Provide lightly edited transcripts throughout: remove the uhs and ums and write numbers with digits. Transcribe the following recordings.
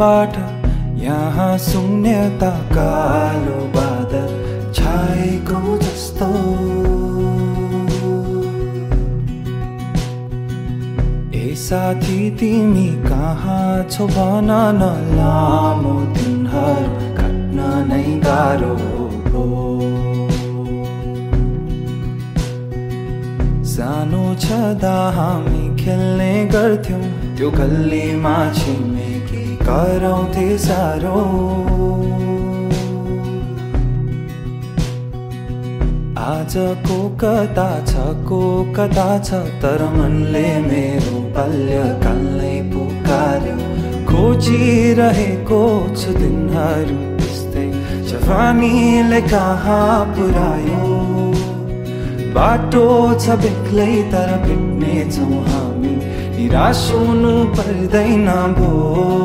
दिनबाट यहाँ शून्यता कालो बादल छाएको जस्तो ए साथी तिमी कहाँ छौ भन न लामो दिनहरू काट्न नै गाह्रो हो सानो छँदा हामी खेल्ने गर्थ्यौं त्यो गल्लीमा छिमेकी कराउँथे साह्रो आजको कता छ तर मनले मेरो बाल्यकाललाई पुकार्यो खोजिरहेको छु दिनहरू त्यस्तै जवानीले कहाँ पुर्यायो बाटो छ बेग्लै तर भेट्ने छौँ हामी निराश हुनु पर्दैन भो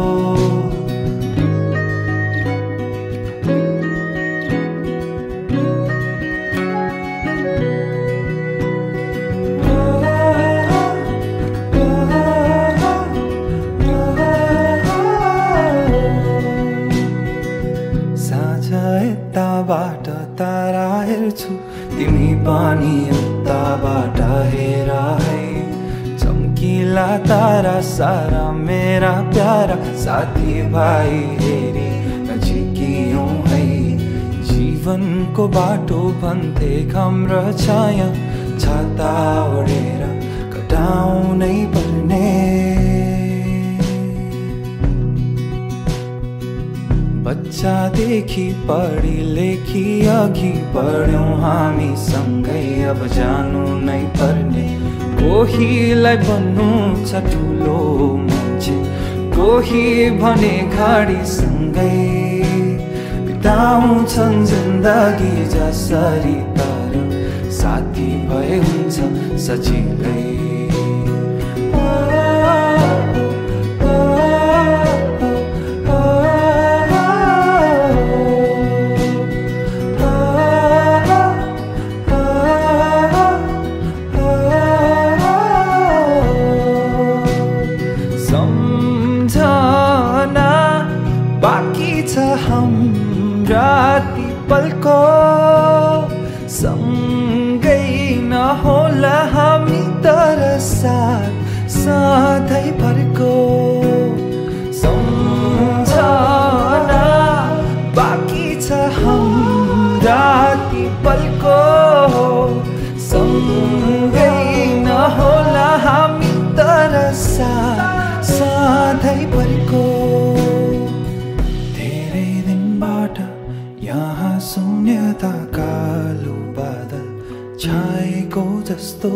यताबाट तारा हेर्छु तिमी पनि उताबाट हेर है चम्किला तारा सारा मेरा प्यारा साथी भाइ हेरी नजिकियौं है जीवनको बाटो भन्थे घाम र छाया छाता ओढेर कटाउनै पर्ने बच्चादेखि पढी लेखी अघि बढ्यौं हामी सँगै अब जानु नै पर्ने कोहीलाई बन्नु छ ठुलो मान्छे कोही भने गाडी सँगै बिताउँछन् जिन्दगी जसरी तर साथी भए हुन्छ सजिलै हाम्रा ती पलको सँगै नहोला हामी तर साथ सधैँभरको सम्झना बाँकी छ हाम्रा ती पलको सँगै नहोला हामी तर साथ सधैँभरको यहाँ शून्यता कालो बादल छाएको जस्तो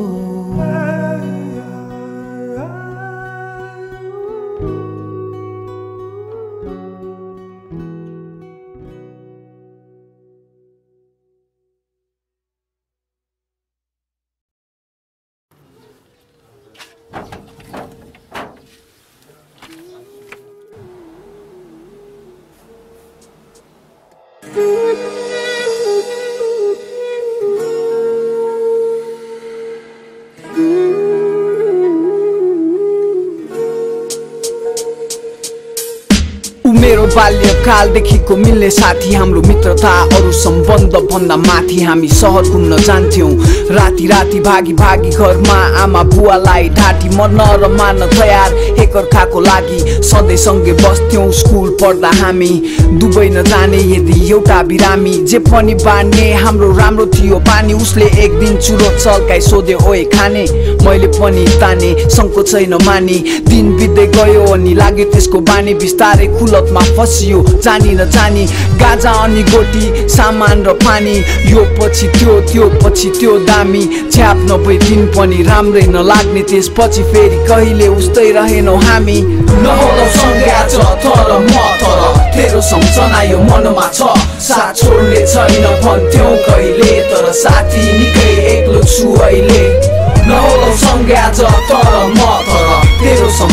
मेरो बाल्यकालदेखिको मिल्ने साथी हाम्रो मित्रता अरू सम्बन्ध भन्दा माथि हामी सहर घुम्न जान्थ्यौं राति राति भागी भागी घरमा आमा बुवालाई ढाँटी मर्न र मार्न तयार एकअर्काको लागि सधैँ सँगै बस्थ्यौं स्कुल पढ्दा हामी दुबई नजाने यदि एउटा बिरामी जे पनि बाँड्ने हाम्रो राम्रो थियो पानी उसले एक दिन चुरो चल्काई सोधे ओए खाने मैले पनि ताने संकोचै नमानी दिन बित्दै गयो अनि लाग्यो त्यसको बानी बिस्तारै कुलतमा फसियो जानी नजानी गाजा अनि गोटी सामान र पानी यो पछि त्यो पछि त्यो दामी छ्याप नभई दिन पनि राम्रै नलाग्ने त्यसपछि फेरि कहिले उस्तै रहेनौ हामी नहोला सँगै आज तर म तर तेरो सम्झना यो मनमा छ साथ छोड्ने छैन भन्थ्यौ कहिले तर साथी निकै एक्लो छु अहिले नहोला सँगै आज तर म तर तेरो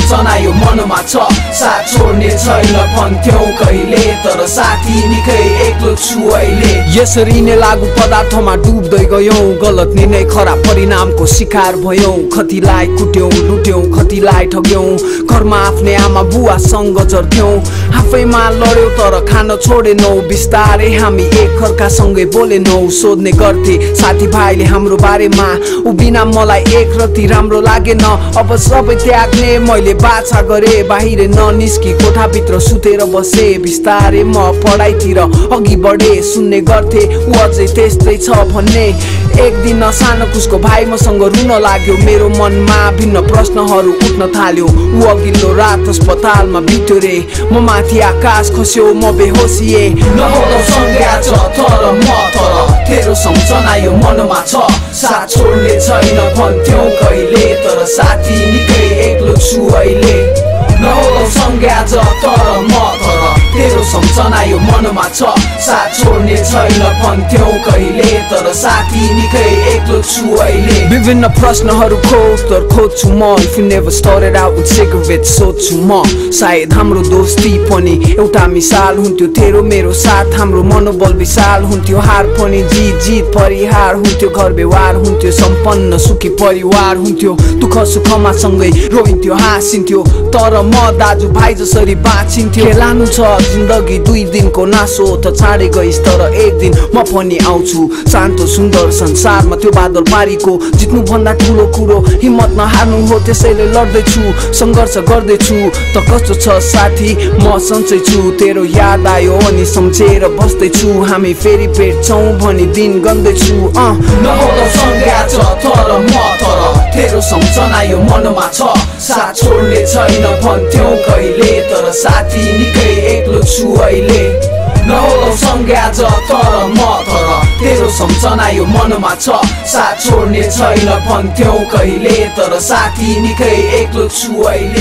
सम्झना यो मनमा छ साथ छोड्ने छैन भन्थ्यौ कहिले तर साथी निकै एक्लो छु अहिले यसरी नै लागु पदार्थमा डुब्दै गयौं गलत निर्णय खराब परिणामको शिकार भयौं कतिलाई कुट्यौं लुट्यौं कतिलाई ठग्यौं घरमा आफ्नै आमा बुवासँग जर्थ्यौं आफैमा लड्यौं तर खान छोडेनौ बिस्तारै हामी एकअर्कासँगै बोलेनौ सोध्ने गर्थे साथीभाइले हाम्रो बारेमा उ बिना मलाई एक रति राम्रो लागेन अब सबै त्याग्ने मैले बाछा गरे बाहिर ननिस्की कोठाभित्र सुतेर बसे बिस्तारै म पढाइतिर अघि बढे सुन्ने गर्थे उ अझै त्यस्तै छ भन्ने एक दिन सानो कुसको भाइ मसँग रुन लाग्यो मेरो मनमा भिन्न प्रश्नहरू उठ्न थाल्यो उ अघिल्लो रात अस्पतालमा बित्यो रे म माथि आकाश खस्यो म बेहोसिए नहोलाउ सँगै आज तर म तर तेरो सम्झना यो मनमा छ साथ छोड्ने छैन भन्थ्यौ कहिले तर साथी निकै एक्लो छु अहिले नहोलाउ सँगै आज तर म तर तेरो सम्झना यो मनमा छ साथ छोड्ने छैन भन्थ्यौ कहिले तर साथी निकै एक्लो छु अहिले विभिन्न प्रश्नहरू खोज्छु म if you never started out with cigarettes सोध्छु म सायद हाम्रो दोस्ती पनि एउटा मिसाल हुन्थ्यो तेरो मेरो साथ हाम्रो मनोबल विशाल हुन्थ्यो हार पनि जित परिहार हुन्थ्यो घर व्यवहार हुन्थ्यो सम्पन्न सुखी परिवार हुन्थ्यो दुःख सुखमा सँगै रोइन्थ्यो हाँसिन्थ्यो तर म दाजु भाइ जसरी बाँचिन्थ्यो लानु छ जिन्दगी 2 दिनको नासो त छाडे गइस तर एक दिन म पनि आउँछु शान्त सुन्दर संसारमा त्यो बादल पारीको जित्नु भन्दा ठुलो कुरो हिम्मत नहार्नु हो त्यसैले लड्दैछु संघर्ष गर्दैछु त कस्तो छ साथी म सन्चै छु तेरो याद आयो अनि सम्झेर बस्दैछु हामी फेरि भेट्छौं भनी दिन गन्दैछु नहोलाउ सँगै आज तर म तर तेरो सम्झना यो मनमा छ साथ छोड्ने छैन भन्थ्यौ कहिले तर साथी निकै एक्लो छु अहिले नहोलाउ सँगै आज तर म तर तेरो सम्झना यो मनमा छ साथ छोड्ने छैन भन्थ्यौ कहिले तर साथी निकै एक्लो छु अहिले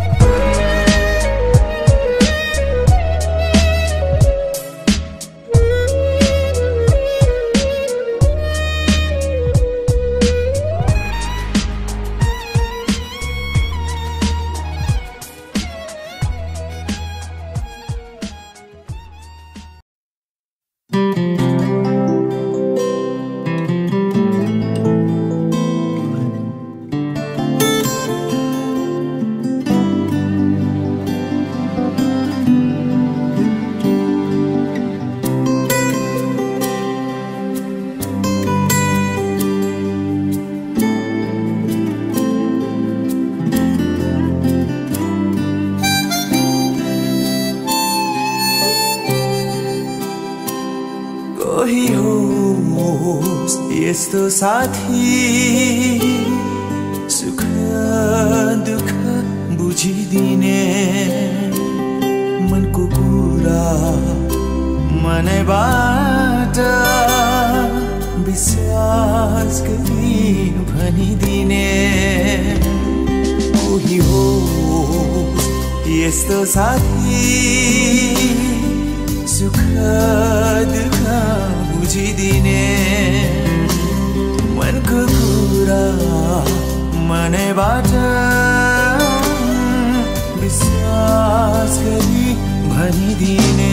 कोही होस् यस्तो साथी सुख दुःख बुझिदिने मनको कुरा मनैबाट विश्वास गरी भनिदिने कोही होस् यस्तो साथी सुख दुःख बुझिदिने मनको कुरा मनैबाट विश्वास गरी भनिदिने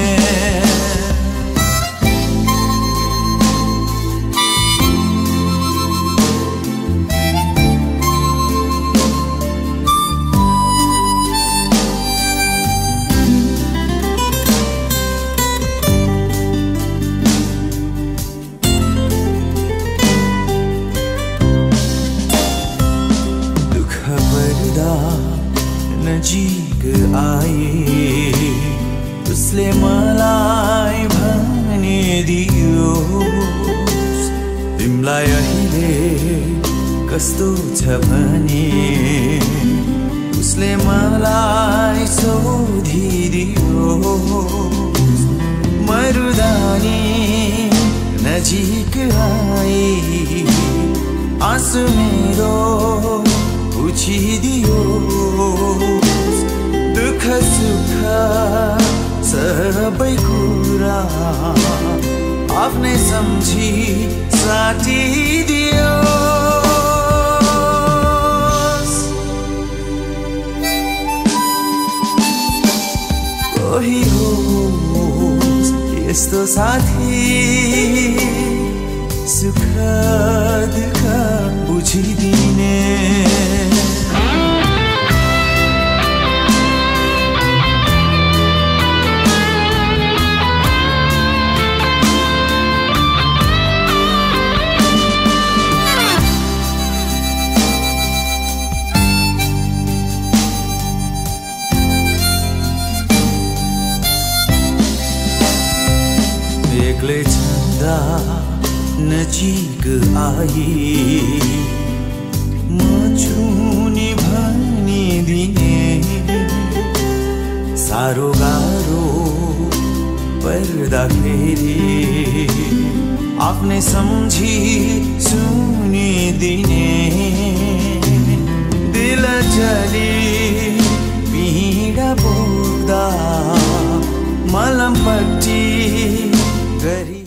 नजिक आए उसले मलाई भनिदियो तिमीलाई अहिले कस्तो छ भने उसले मलाई सोधिदियो मरुदानी नजिक आए आँसु मेरो पुछिदियो दुःख सुख सबै कुरा आफ्नै सम्झी साटिदियो कोही होस् यस्तो साथी सुख दुःख बुझिदिने एक्लै छँदा नजिक आई म छुनी भनिदिने साह्रो गाह्रो पर्दाखेरि आफ्नै सम्झी सुनिदिने दिल जली पीडा बोक्दा मलमपट्टी गरी